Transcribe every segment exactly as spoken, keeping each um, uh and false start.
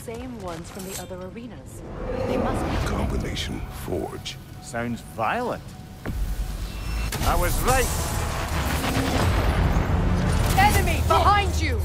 same ones from the other arenas. They must be Combination forge. Sounds violent. I was right. enemy behind you!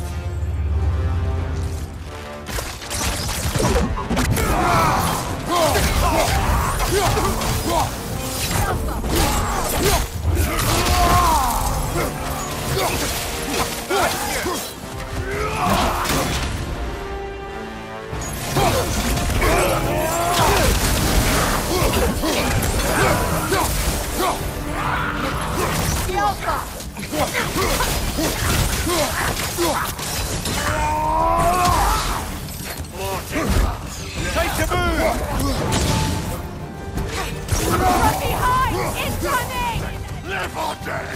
Take the move! From behind! Incoming! Live or die!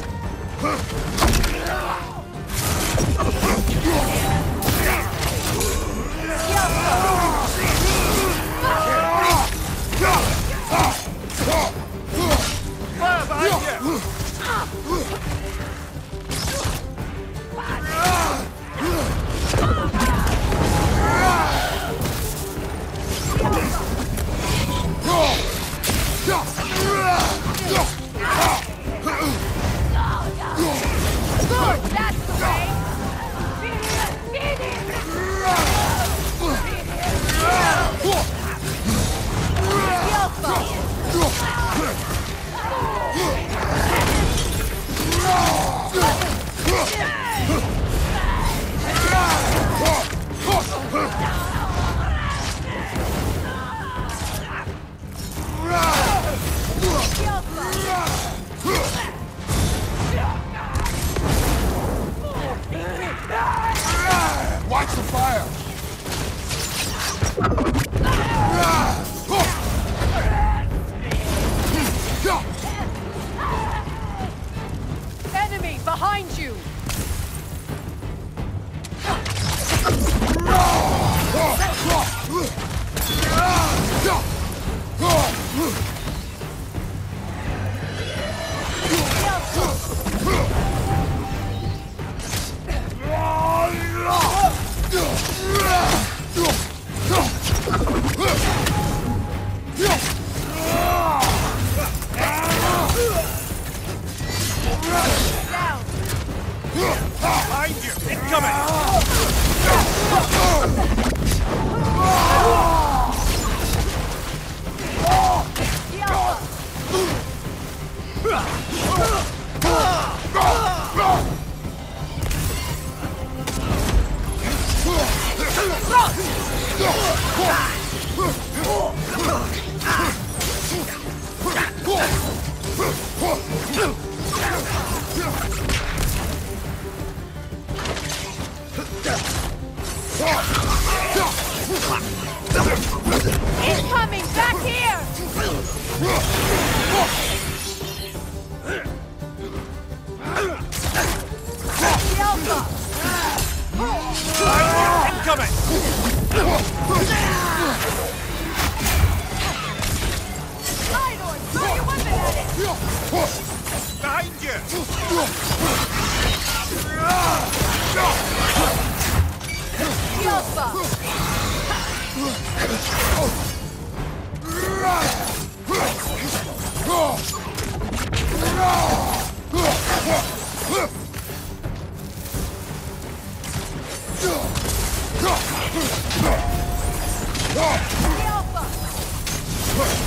Fire behind you! Good! That's the way! Watch the fire! Enemy behind you! Down! Behind you! Incoming! Incoming! Back here! The Alpha! Incoming! Idor, throw your weapon at it! Behind you! The Alpha! The Alpha!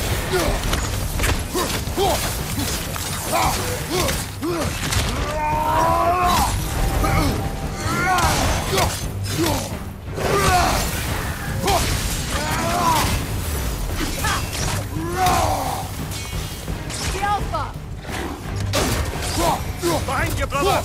The Alpha! Behind you, brother!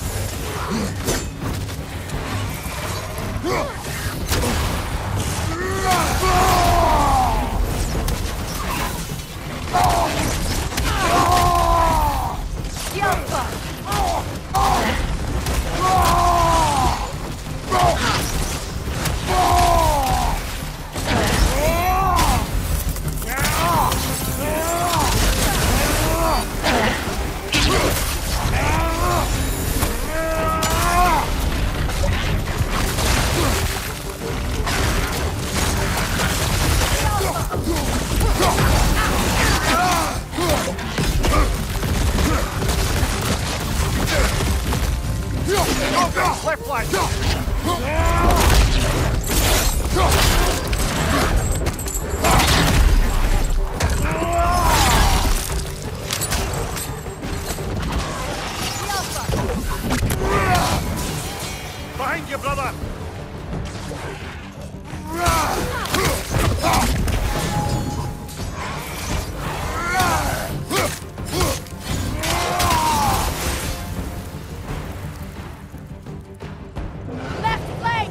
Behind you! Behind you, brother! Left flank!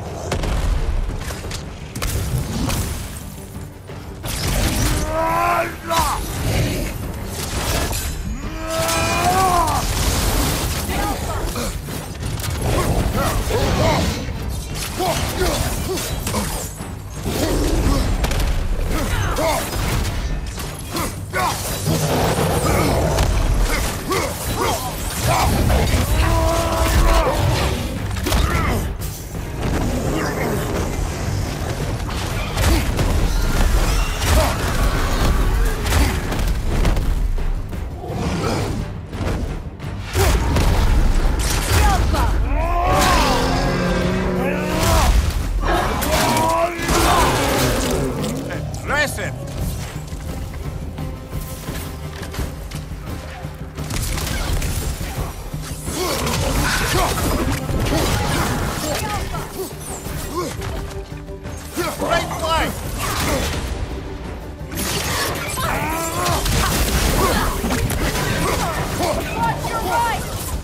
Impressive! Right flank! Watch your right!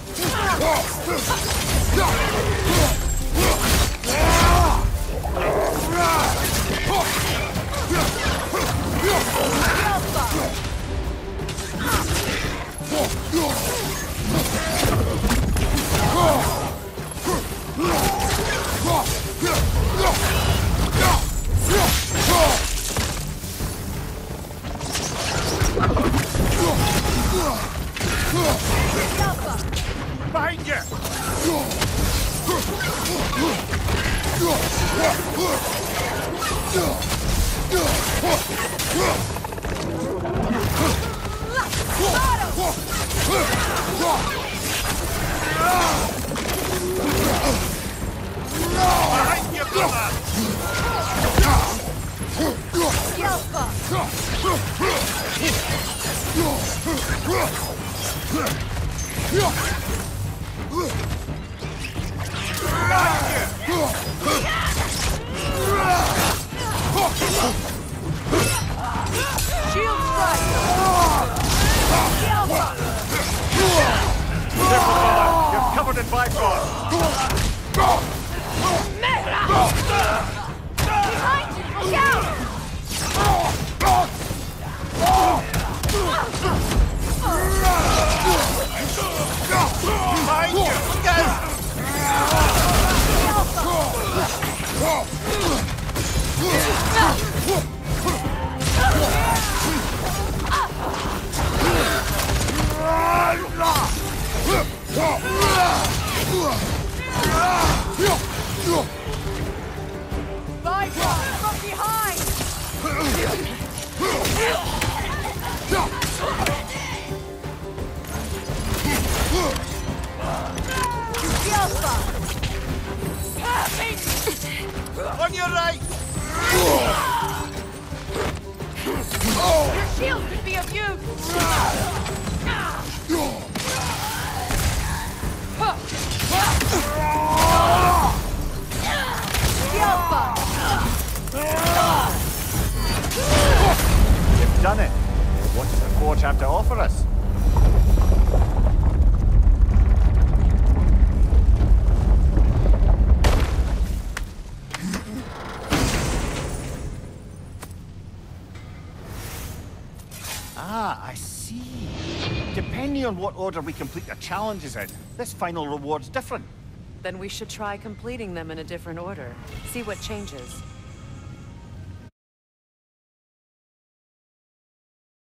Behind you! Behind you, brother! Shield strike! Careful, brother! You're covered in Bifrost! Behind you! Look out! Behind you! Look out! Bifrost from behind! On your right! Your shield could be of use! You've done it! What does the Forge have to offer us? Ah, I see. Depending on what order we complete the challenges in, this final reward's different. Then we should try completing them in a different order. See what changes.